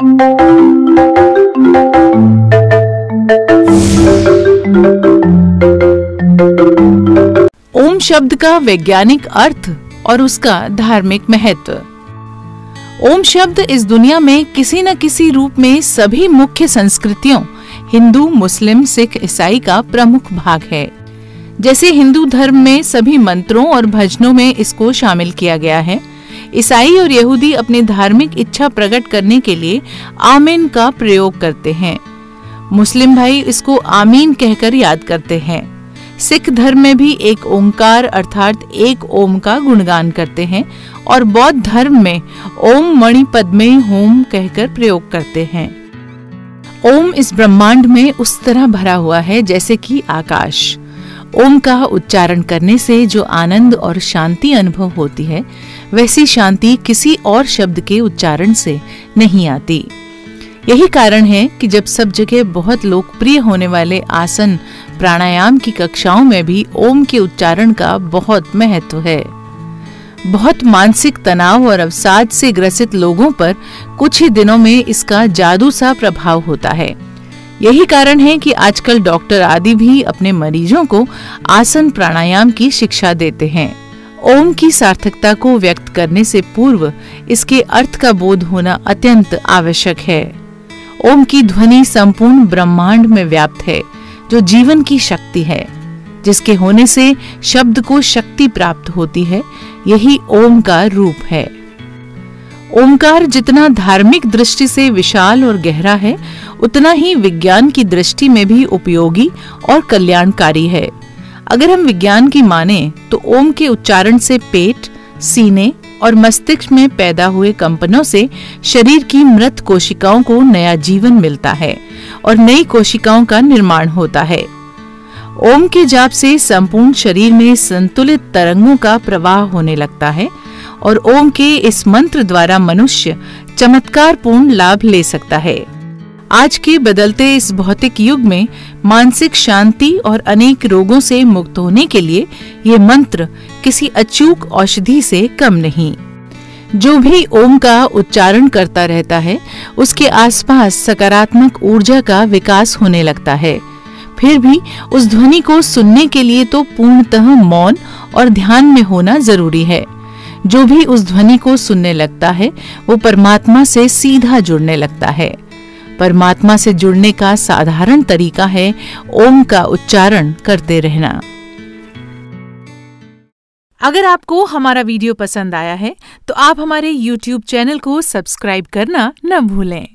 ओम शब्द का वैज्ञानिक अर्थ और उसका धार्मिक महत्व। ओम शब्द इस दुनिया में किसी न किसी रूप में सभी मुख्य संस्कृतियों हिंदू, मुस्लिम, सिख, ईसाई का प्रमुख भाग है। जैसे हिंदू धर्म में सभी मंत्रों और भजनों में इसको शामिल किया गया है, ईसाई और यहूदी अपनी धार्मिक इच्छा प्रकट करने के लिए आमीन का प्रयोग करते हैं। मुस्लिम भाई इसको आमीन कहकर याद करते हैं। सिख धर्म में भी एक ओंकार अर्थात एक ओम का गुणगान करते हैं और बौद्ध धर्म में ओम मणि पद्मे होम कहकर प्रयोग करते हैं। ओम इस ब्रह्मांड में उस तरह भरा हुआ है जैसे कि आकाश। ओम का उच्चारण करने से जो आनंद और शांति अनुभव होती है, वैसी शांति किसी और शब्द के उच्चारण से नहीं आती। यही कारण है कि जब सब जगह बहुत लोकप्रिय होने वाले आसन प्राणायाम की कक्षाओं में भी ओम के उच्चारण का बहुत महत्व है। बहुत मानसिक तनाव और अवसाद से ग्रसित लोगों पर कुछ ही दिनों में इसका जादू सा प्रभाव होता है। यही कारण है कि आजकल डॉक्टर आदि भी अपने मरीजों को आसन प्राणायाम की शिक्षा देते हैं। ओम की सार्थकता को व्यक्त करने से पूर्व इसके अर्थ का बोध होना अत्यंत आवश्यक है। ओम की ध्वनि संपूर्ण ब्रह्मांड में व्याप्त है, जो जीवन की शक्ति है, जिसके होने से शब्द को शक्ति प्राप्त होती है। यही ओम का रूप है। ओमकार जितना धार्मिक दृष्टि से विशाल और गहरा है, उतना ही विज्ञान की दृष्टि में भी उपयोगी और कल्याणकारी है। अगर हम विज्ञान की माने तो ओम के उच्चारण से पेट, सीने और मस्तिष्क में पैदा हुए कंपनों से शरीर की मृत कोशिकाओं को नया जीवन मिलता है और नई कोशिकाओं का निर्माण होता है। ओम के जाप से संपूर्ण शरीर में संतुलित तरंगों का प्रवाह होने लगता है और ओम के इस मंत्र द्वारा मनुष्य चमत्कारपूर्ण लाभ ले सकता है। आज के बदलते इस भौतिक युग में मानसिक शांति और अनेक रोगों से मुक्त होने के लिए ये मंत्र किसी अचूक औषधि से कम नहीं। जो भी ओम का उच्चारण करता रहता है, उसके आसपास सकारात्मक ऊर्जा का विकास होने लगता है। फिर भी उस ध्वनि को सुनने के लिए तो पूर्णतः मौन और ध्यान में होना जरूरी है। जो भी उस ध्वनि को सुनने लगता है, वो परमात्मा से सीधा जुड़ने लगता है। परमात्मा से जुड़ने का साधारण तरीका है ओम का उच्चारण करते रहना। अगर आपको हमारा वीडियो पसंद आया है तो आप हमारे YouTube चैनल को सब्सक्राइब करना न भूलें।